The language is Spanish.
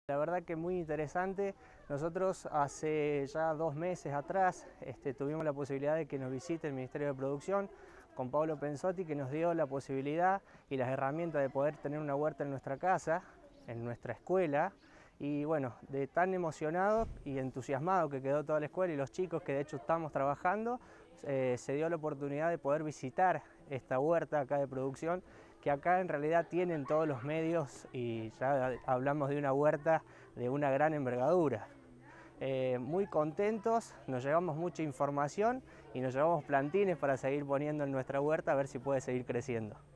La verdad que muy interesante. Nosotros hace ya 2 meses atrás tuvimos la posibilidad de que nos visite el Ministerio de Producción con Pablo Pensotti, que nos dio la posibilidad y las herramientas de poder tener una huerta en nuestra casa, en nuestra escuela. Y bueno, de tan emocionado y entusiasmado que quedó toda la escuela y los chicos que de hecho estamos trabajando, se dio la oportunidad de poder visitar esta huerta acá de producción, que acá en realidad tienen todos los medios y ya hablamos de una huerta de una gran envergadura. Muy contentos, nos llevamos mucha información y nos llevamos plantines para seguir poniendo en nuestra huerta a ver si puede seguir creciendo.